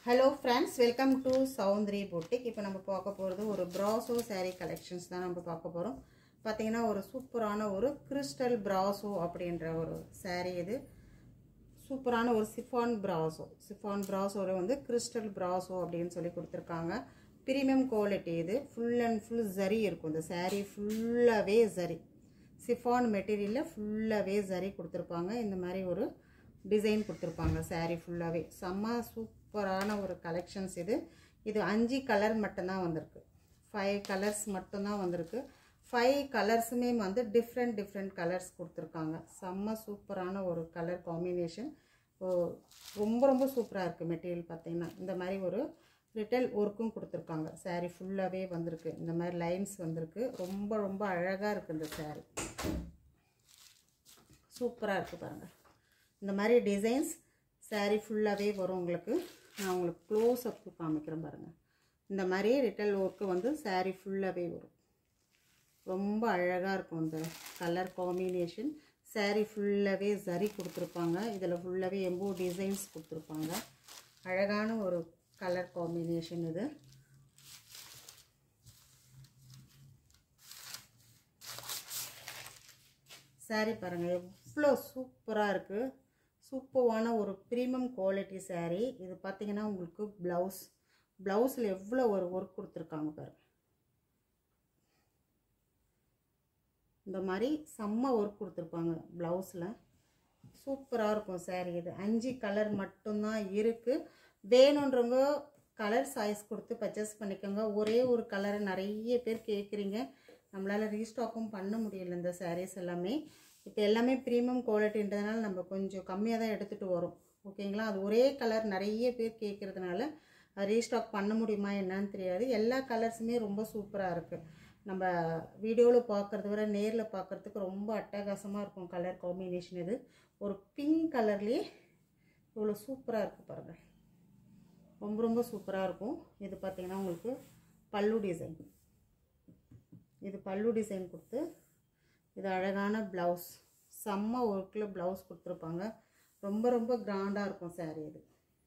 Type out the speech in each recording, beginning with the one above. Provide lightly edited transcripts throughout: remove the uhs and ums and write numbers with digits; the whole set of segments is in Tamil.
Hello friends, welcome to Saree boutique. இப்போ நம்ம பார்க்க போறது ஒரு brasso saree collections தான் நம்ம பார்க்க போறோம். பாத்தீங்கன்னா ஒரு சூப்பரான ஒரு crystal brasso அப்படிங்கற ஒரு saree இது. சூப்பரான ஒரு chiffon brassoல வந்து crystal brasso அப்படினு சொல்லி கொடுத்திருக்காங்க. Premium quality இது. Full and full zari இருக்கும். இந்த saree full-ஆவே zari. Chiffon material full-ஆவே zari கொடுத்திருப்பாங்க. இந்த மாதிரி ஒரு டிசைன் கொடுத்திருப்பாங்க saree full-ஆவே. செம்ம சூப்பரான ஒரு கலெக்ஷன்ஸ் இது. இது 5 கலர் மட்டும் தான் வந்திருக்கு. 5 கலர்ஸ் மட்டும் தான் வந்திருக்கு. 5 கலர்ஸ்மே வந்து டிஃபரண்ட் கலர்ஸ் கொடுத்திருக்காங்க. செம்ம சூப்பரான ஒரு கலர் காம்பினேஷன். ரொம்ப சூப்பரா இருக்கு. மெட்டீரியல் பாத்தீங்கன்னா இந்த மாதிரி ஒரு ரிட்டல் வர்க்கும் கொடுத்திருக்காங்க. saree full-ஆவே வந்திருக்கு. இந்த மாதிரி லைன்ஸ் வந்திருக்கு. ரொம்ப அழகா இருக்கு இந்த saree. சூப்பரா இருக்கு பாருங்க. இந்த மாதிரி டிசைன்ஸ் saree full-ஆவே வரும் உங்களுக்கு. நான் உங்களுக்கு க்ளோஸ் அப் காமிக்கிறேன் பாருங்க. இந்த மாதிரி ரிட்டல் வர்க் வந்து saree full-ஆவே வரும். ரொம்ப அழகா இருக்கும் இந்த கலர் காம்பினேஷன். saree full-ஆவே zari கொடுத்திருப்பாங்க. இதுல full-ஆவே எம்போ டிசைன்ஸ் கொடுத்திருப்பாங்க. அழகான ஒரு கலர் காம்பினேஷன் இது. saree பாருங்க எவ்வளவு சூப்பரா இருக்கு. சூப்பரான ஒரு பிரீமியம் குவாலிட்டி saree. இது பாத்தீங்கன்னா உங்களுக்கு ப்ளவுஸ்ல எவ்வளவு ஒரு வர்க் கொடுத்திருக்காங்க பாருங்க. இந்த மாதிரி செம்ம வர்க் கொடுத்திருப்பாங்க ப்ளவுஸ்ல. சூப்பரா இருக்கும் saree இது. 5 கலர் மட்டும் தான் இருக்கு. வேணும்ன்றவங்க கலர் சாய்ஸ் கொடுத்து பர்ச்சேஸ் பண்ணிக்கோங்க. ஒரே ஒரு கலரை நிறைய பேர் கேக்குறீங்க. நம்மளால ரீஸ்டாக்கும் பண்ண முடியல இந்த sarees எல்லாமே. இப்போ எல்லாமே பிரீமியம் குவாலிட்டின்றதனால நம்ம கொஞ்சம் கம்மியா தான் எடுத்துட்டு வரோம். ஓகேங்களா? அது ஒரே கலர் நிறைய பேர் கேக்குறதுனால ரீஸ்டாக் பண்ண முடியுமா என்னன்னு தெரியாது. எல்லா கலர்ஸுமே ரொம்ப சூப்பரா இருக்கு. நம்ம வீடியோல பார்க்கறத விட நேர்ல பார்க்கிறதுக்கு ரொம்ப அட்டகாசமா இருக்கும் கலர் காம்பினேஷன் இது. ஒரு பிங்க் கலர்லயே இவ்வளவு சூப்பரா இருக்கு பாருங்க. ரொம்ப சூப்பரா இருக்கும். இது பாத்தீங்கன்னா உங்களுக்கு பல்லு டிசைன். இது பல்லு டிசைன் கொடுத்து இது அழகான ப்ளவுஸ். செம்ம வர்க்ல ப்ளவுஸ் கொடுத்திருப்பாங்க. ரொம்ப கிராண்டா இருக்கும் saree இது.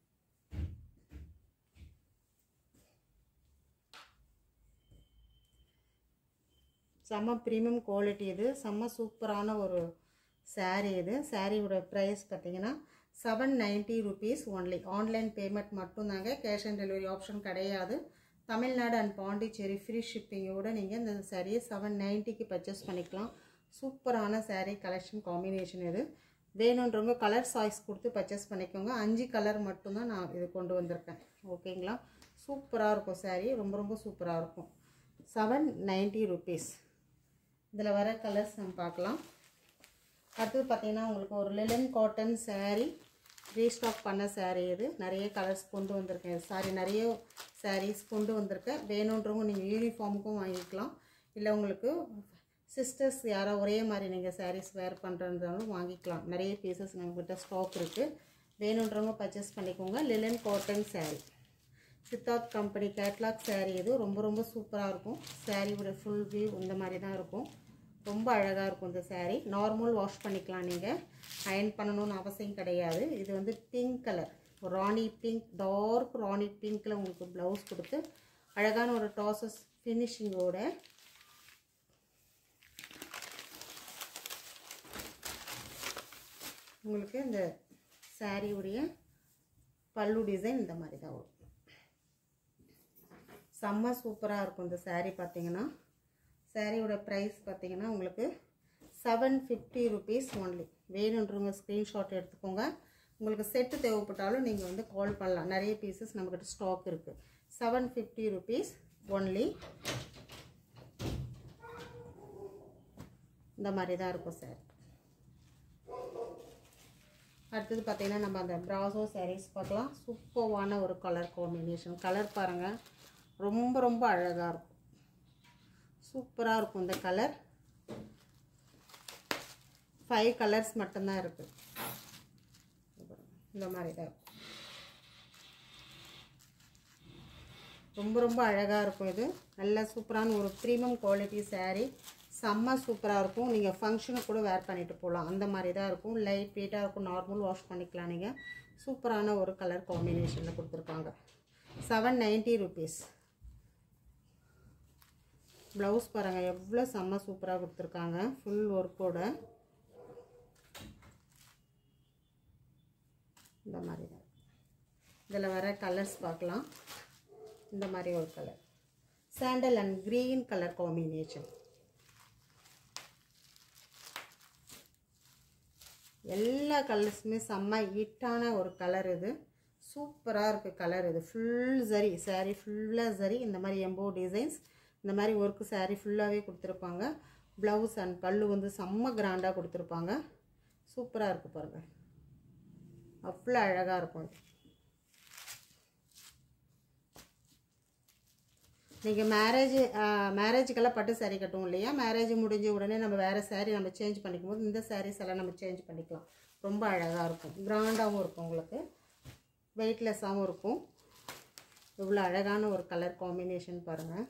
செம்ம பிரீமியம் குவாலிட்டி இது. செம்ம சூப்பரான ஒரு saree இது. சாரியோட பிரைஸ் பாத்தீங்கன்னா 790 rupees only. ஆன்லைன் பேமெண்ட் மட்டும் தாங்க. கேஷ் ஆன் டெலிவரி ஆப்ஷன் கிடையாது. தமிழ்நாடு அண்ட் பாண்டிச்சேரி ஃப்ரீ ஷிப்பிங்கோட நீங்க இந்த சாரியை 790க்கு பர்ச்சேஸ் பண்ணிக்கலாம். சூப்பரான saree கலெக்ஷன் காம்பினேஷன் இது. வேணும்ன்றவங்க கலர் சாய்ஸ் கொடுத்து பர்ச்சேஸ் பண்ணிக்கோங்க. 5 கலர் மட்டும் தான் நான் இது கொண்டு வந்திருக்கேன். ஓகேங்களா? சூப்பரா இருக்கும் saree. ரொம்ப சூப்பரா இருக்கும். 790 rupees. இதுல வர கலர்ஸ் நம்ம பார்க்கலாம். அடுத்து பாத்தீங்கன்னா உங்களுக்கு ஒரு லினன் காட்டன் saree ரீஸ்டாக் பண்ண saree இது. நிறைய கலர்ஸ் கொண்டு வந்திருக்கேன். சாரி நிறைய sarees கொண்டு வந்திருக்கேன். வேணும்ன்றவங்க நீங்க யூனிஃபார்முக்கும் வாங்கிக்கலாம். இல்ல உங்களுக்கு சிஸ்டர்ஸ் யாரோ ஒரே மாதிரி நீங்க sarees வேர் பண்றதுனாலும் வாங்கிக்கலாம். நிறைய பீசஸ் நம்மகிட்ட ஸ்டாக் இருக்கு. வேணும்ன்றவங்க பர்ச்சேஸ் பண்ணிக்கோங்க. Linen cotton saree. Siddharth company catalogue saree இது. ரொம்ப சூப்பரா இருக்கும். சாரியோட ஃபுல் வியூ இந்த மாதிரி தான் இருக்கும். ரொம்ப அழகா இருக்கும் இந்த saree. நார்மல் வாஷ் பண்ணிக்கலாம் நீங்க. அயர்ன் பண்ணனும்னு அவசியம் கிடையாது. இது வந்து pink colour. Rani pink, dark rani பிங்க்ல உங்களுக்கு ப்ளவுஸ் கொடுத்து அழகான ஒரு டாசஸ் ஃபினிஷிங்கோட உங்களுக்கு இந்த saree உடைய பல்லு டிசைன் இந்த மாதிரி தான் வரும். செம்ம சூப்பரா இருக்கும் இந்த saree பாத்தீங்கன்னா. சாரியோட பிரைஸ் பாத்தீங்கன்னா உங்களுக்கு 750 rupees only. வேணும்ன்றவங்க ஸ்கிரீன்ஷாட் எடுத்துக்கோங்க. உங்களுக்கு செட் தேவைப்பட்டாலும் நீங்க வந்து கால் பண்ணலாம். நிறைய பீசஸ் நம்மகிட்ட ஸ்டாக் இருக்கு. 750 rupees only. இந்த மாதிரி தான் இருக்கும் சார். அடுத்து பாத்தீங்கன்னா நம்ம அந்த brasso sarees பார்க்கலாம். சூப்பரான ஒரு கலர் காம்பினேஷன். கலர் பாருங்க. ரொம்ப அழகா இருக்கும். சூப்பரா இருக்கும் இந்த கலர். 5 கலர்ஸ் மட்டும் தான் இருக்கு. இந்த மாதிரி தான் ரொம்ப அழகா இருக்கும் இது. நல்ல சூப்பரான ஒரு பிரீமியம் குவாலிட்டி saree. செம்ம சூப்பரா இருக்கும். நீங்க ஃபங்க்ஷனுக்கு கூட வேர் பண்ணிட்டு போலாம். அந்த மாதிரி தான் இருக்கும். லைட் வெயிட்டா இருக்கும். நார்மல் வாஷ் பண்ணிக்கலாம் நீங்க. சூப்பரான ஒரு கலர் காம்பினேஷனில் கொடுத்துருக்காங்க. 790 rupees. ப்ளவுஸ் பாருங்கள் எவ்வளோ செம்ம சூப்பராக கொடுத்துருக்காங்க. ஃபுல் ஒர்க்கோட இந்த மாதிரி தான். இதில் வர கலர்ஸ் பார்க்கலாம். இந்த மாதிரி ஒரு colour sandal and green colour combination. எல்லா கலர்ஸுமே செம்ம ஹிட்டான ஒரு கலர். இது சூப்பராக இருக்குது கலர். இது ஃபுல் சரி சாரீ ஃபுல்லாக சரி. இந்த மாதிரி எம்போ டிசைன்ஸ் இந்த மாதிரி ஒர்க்கு சாரீ ஃபுல்லாகவே கொடுத்துருப்பாங்க. ப்ளவுஸ் அண்ட் பல்லு வந்து செம்ம கிராண்டாக கொடுத்துருப்பாங்க. சூப்பராக இருக்குது பாருங்கள். அவ்வளோ அழகாக இருக்கும். நீங்கள் மேரேஜுக்கெல்லாம் பட்டு சாரீ கட்டுவோம் இல்லையா, மேரேஜ் முடிஞ்ச உடனே நம்ம வேறு சாரீ நம்ம சேஞ்ச் பண்ணிக்கும் போது இந்த சாரீஸ் எல்லாம் நம்ம சேஞ்ச் பண்ணிக்கலாம். ரொம்ப அழகாக இருக்கும். கிராண்டாகவும் இருக்கும். உங்களுக்கு வெயிட்லெஸ்ஸாகவும் இருக்கும். இவ்வளோ அழகான ஒரு கலர் காம்பினேஷன் பாருங்கள்.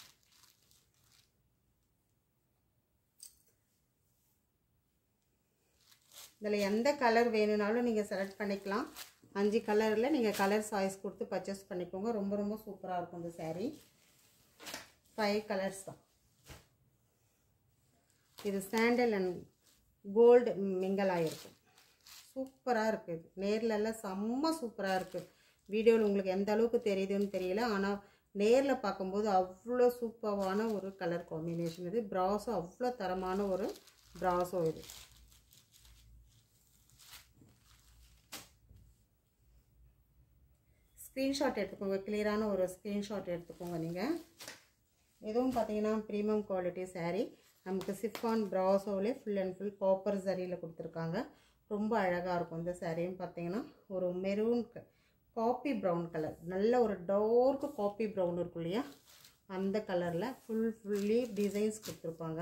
இதில் எந்த கலர் வேணும்னாலும் நீங்கள் செலக்ட் பண்ணிக்கலாம். 5 கலரில் நீங்கள் கலர் சாய்ஸ் கொடுத்து பர்ச்சேஸ் பண்ணிக்கோங்க. ரொம்ப ரொம்ப சூப்பராக இருக்கும் இந்த சாரீ. 5 கலர்ஸ் தான். இது சாண்டல் அண்ட் கோல்டு மிங்கல் ஆகிருக்கும். சூப்பராக இருக்குது. நேர்லெல்லாம் செம்ம சூப்பராக இருக்குது. வீடியோவில் உங்களுக்கு எந்த அளவுக்கு தெரியுதுன்னு தெரியல, ஆனால் நேரில் பார்க்கும்போது அவ்வளோ சூப்பரான ஒரு கலர் காம்பினேஷன். இது ப்ராஸோ அவ்வளோ தரமான ஒரு ப்ராஸோ. இது ஸ்க்ரீன்ஷாட் எடுத்துக்கோங்க. கிளியரான ஒரு ஸ்க்ரீன்ஷாட் எடுத்துக்கோங்க. நீங்கள் இதுவும் பார்த்தீங்கன்னா ப்ரீமியம் குவாலிட்டி சாரீ. நமக்கு சிஃபான் ப்ராஸோவிலே ஃபுல் அண்ட் ஃபுல் காப்பர் சரியில் கொடுத்துருக்காங்க. ரொம்ப அழகாக இருக்கும். இந்த சாரியும் பார்த்தீங்கன்னா ஒரு மெரூன் காப்பி ப்ரௌன் கலர், நல்ல ஒரு டார்க் காப்பி ப்ரௌன் இருக்கும் இல்லையா, அந்த கலரில் ஃபுல்லி டிசைன்ஸ் கொடுத்துருப்பாங்க.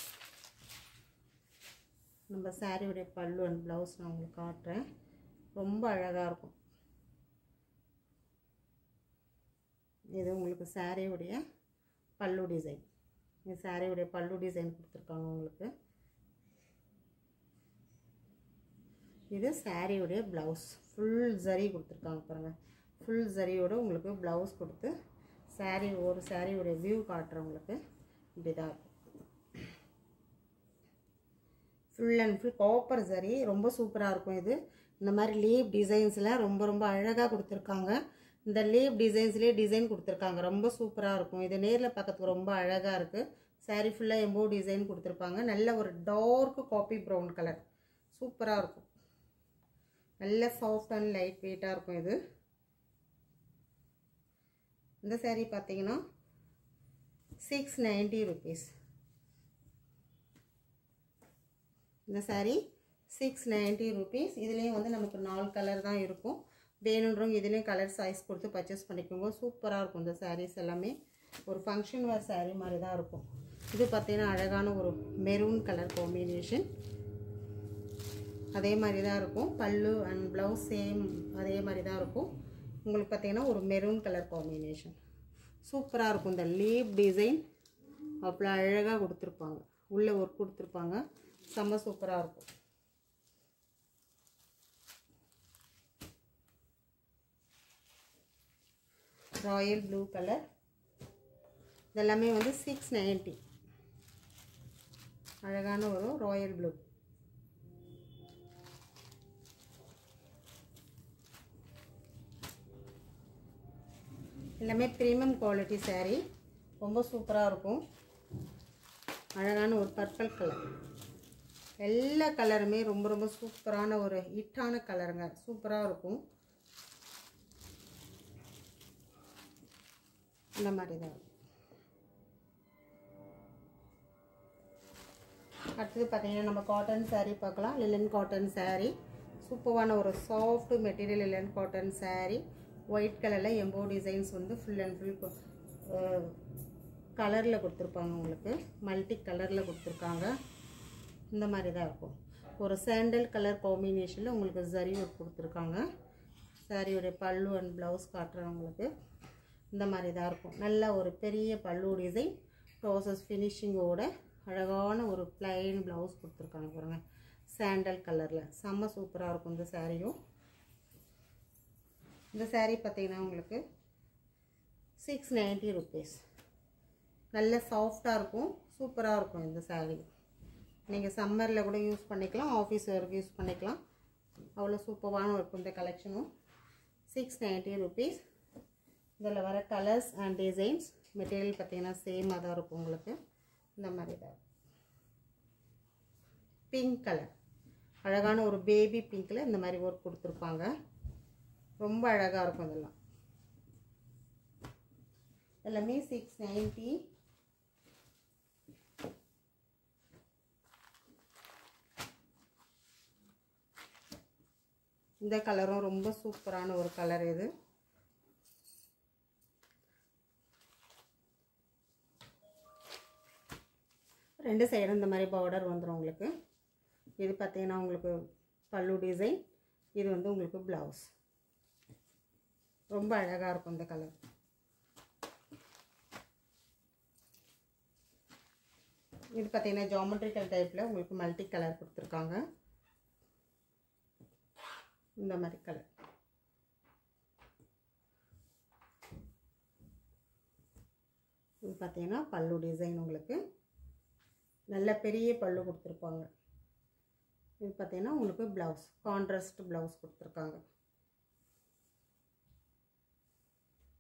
நம்ம சாரியுடைய பல்லு அண்ட் ப்ளவுஸ் நான் உங்களுக்கு காட்டுறேன். ரொம்ப அழகாக இருக்கும். இது உங்களுக்கு சாரியுடைய பல்லு டிசைன். இந்த சாரியுடைய பல்லு டிசைன் கொடுத்துருக்காங்க உங்களுக்கு. இது சாரியுடைய ப்ளவுஸ் ஃபுல் ஜரி கொடுத்துருக்காங்க பாருங்கள். ஃபுல் ஜரியோட உங்களுக்கு ப்ளவுஸ் கொடுத்து சாரீ ஒரு சாரியுடைய வியூ காட்டுறவங்களுக்கு இப்படி தான் இருக்கும். Full and full copper zari. ரொம்ப சூப்பராக இருக்கும். இது இந்த மாதிரி லீவ் டிசைன்ஸில் ரொம்ப ரொம்ப அழகாக கொடுத்துருக்காங்க. இந்த லீவ் டிசைன்ஸ்லேயே டிசைன் கொடுத்துருக்காங்க. ரொம்ப சூப்பராக இருக்கும். இது நேரில் பார்க்கறதுக்கு ரொம்ப அழகாக இருக்குது. சாரீ ஃபுல்லாக எம்போ டிசைன் கொடுத்துருப்பாங்க. நல்ல ஒரு டார்க் காப்பி ப்ரௌன் கலர். சூப்பராக இருக்கும். நல்ல சாஃப்ட் அண்ட் லைட் வெயிட்டாக இருக்கும். இது இந்த சாரீ பார்த்தீங்கன்னா 690 rupees. இந்த சாரீ 690 rupees. இதுலேயும் வந்து நமக்கு 4 கலர் தான் இருக்கும். வேணுன்றவங்க இதுலேயும் கலர் சைஸ் கொடுத்து பர்ச்சேஸ் பண்ணிக்கோங்க. சூப்பராக இருக்கும். இந்த சாரீஸ் எல்லாமே ஒரு ஃபங்க்ஷன் வேர் சாரீ மாதிரி தான் இருக்கும். இது பார்த்தீங்கன்னா அழகான ஒரு மெரூன் கலர் காம்பினேஷன். அதே மாதிரி தான் இருக்கும். பல்லு அண்ட் ப்ளவுஸ் சேம் அதே மாதிரி தான் இருக்கும். உங்களுக்கு பார்த்தீங்கன்னா ஒரு மெரூன் கலர் காம்பினேஷன். சூப்பராக இருக்கும். இந்த லீப் டிசைன் அவ்வளோ அழகாக கொடுத்துருப்பாங்க. உள்ளே ஒர்க் கொடுத்துருப்பாங்க. செம்ம சூப்பராக இருக்கும். Royal blue colour. இதெல்லாமே வந்து 690. அழகான ஒரு ராயல் ப்ளூ. எல்லாமே ப்ரீமியம் குவாலிட்டி சாரீ. ரொம்ப சூப்பராக இருக்கும். அழகான ஒரு பர்பிள் கலர். எல்லா கலருமே ரொம்ப ரொம்ப சூப்பரான ஒரு ஹிட்டான கலருங்க. சூப்பராக இருக்கும். இந்த மாதிரி தான். அடுத்தது பார்த்தீங்கன்னா நம்ம காட்டன் சாரீ பார்க்கலாம். Linen cotton saree. சூப்பரான ஒரு soft material linen cotton saree. White கலரில் எம்போ டிசைன்ஸ் வந்து ஃபுல் அண்ட் ஃபுல் கலரில் கொடுத்துருப்பாங்க. உங்களுக்கு மல்டி கலரில் கொடுத்துருக்காங்க. இந்த மாதிரி தான் இருக்கும். ஒரு சாண்டல் கலர் காம்பினேஷனில் உங்களுக்கு ஜரி ஒர்க் கொடுத்துருக்காங்க. சாரியோடைய பல்லு அண்ட் ப்ளவுஸ் காட்டுறவங்களுக்கு இந்த மாதிரி தான் இருக்கும். நல்ல ஒரு பெரிய பல்லு டிசைன் ப்ராசஸ் ஃபினிஷிங்கோட அழகான ஒரு பிளைன் ப்ளவுஸ் கொடுத்துருக்காங்க பாருங்கள். சாண்டல் கலரில் செம்ம சூப்பராக இருக்கும் இந்த சாரியும். இந்த saree பார்த்தீங்கன்னா உங்களுக்கு 690 rupees. நல்ல சாஃப்டாக இருக்கும், சூப்பராக இருக்கும் இந்த saree. நீங்கள் சம்மரில் கூட யூஸ் பண்ணிக்கலாம், ஆஃபீஸ் வேருக்கு யூஸ் பண்ணிக்கலாம். அவ்வளோ சூப்பரான இருக்கும் இந்த கலெக்ஷனும். 690 rupees. இதில் வர கலர்ஸ் அண்ட் டிசைன்ஸ் மெட்டீரியல் பார்த்தீங்கன்னா சேமாக தான் இருக்கும் உங்களுக்கு. இந்த மாதிரி தான் பிங்க் கலர், அழகான ஒரு பேபி பிங்க்கில் இந்த மாதிரி ஒர்க் கொடுத்துருப்பாங்க. ரொம்ப அழகாக இருக்கும் இதெல்லாம். எல்லாமே 690. இந்த கலரும் ரொம்ப சூப்பரான ஒரு கலர் இது. ரெண்டு சைடும் இந்த மாதிரி பார்டர் வந்துடும் உங்களுக்கு. இது பார்த்தீங்கன்னா உங்களுக்கு பல்லு டிசைன், இது வந்து உங்களுக்கு ப்ளவுஸ். ரொம்ப அழகாக இருக்கும் இந்த கலர். இது பார்த்தீங்கன்னா ஜாமெட்ரிக்கல் டைப்பில் உங்களுக்கு மல்டி கலர் கொடுத்துருக்காங்க. இந்த மாதிரி கலர். இது பார்த்தீங்கன்னா பல்லு டிசைன் உங்களுக்கு நல்ல பெரிய பல்லு கொடுத்துருப்பாங்க. இது பார்த்தீங்கன்னா உங்களுக்கு ப்ளவுஸ், கான்ட்ராஸ்ட் ப்ளவுஸ் கொடுத்துருக்காங்க.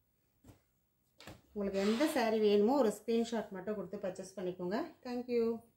உங்களுக்கு எந்த saree வேணுமோ ஒரு ஸ்க்ரீன்ஷாட் மட்டும் கொடுத்து பர்ச்சேஸ் பண்ணிக்கோங்க. தேங்க்யூ.